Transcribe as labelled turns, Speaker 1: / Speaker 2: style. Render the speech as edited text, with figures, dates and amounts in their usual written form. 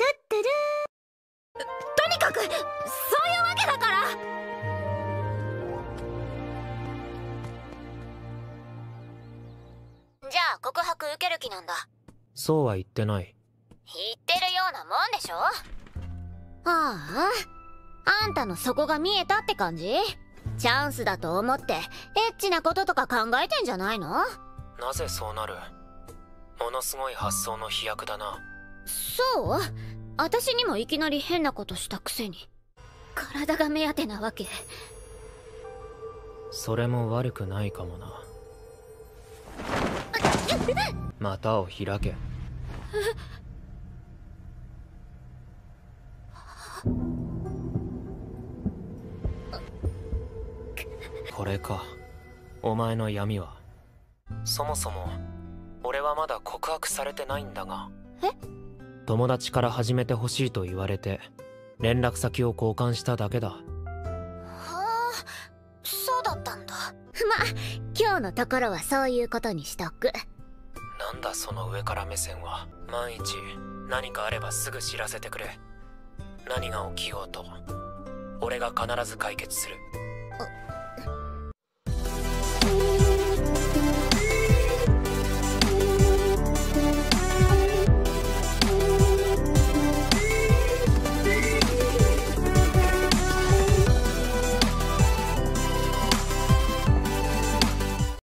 Speaker 1: ってる。とにかくそういうわけだから。じゃあ告白受ける気なんだ。
Speaker 2: そうは言ってない。
Speaker 1: 言ってるようなもんでしょ。ああ、あんたの底が見えたって感じ。チャンスだと思ってエッチなこととか考えてんじゃないの。
Speaker 2: なぜそうなる。ものすごい発想の飛躍だな。
Speaker 1: そう？私にもいきなり変なことしたくせに。体が目当てなわけ。
Speaker 2: それも悪くないかもな。股を開け。これか、お前の闇は。そもそも俺はまだ告白されてないんだが。
Speaker 1: え？
Speaker 2: 友達から始めてほしいと言われて連絡先を交換しただけだ。
Speaker 1: はあ、そうだったんだ。ま、今日のところはそういうことにしとく。
Speaker 2: なんだその上から目線は。万一何かあればすぐ知らせてくれ。何が起きようと俺が必ず解決する。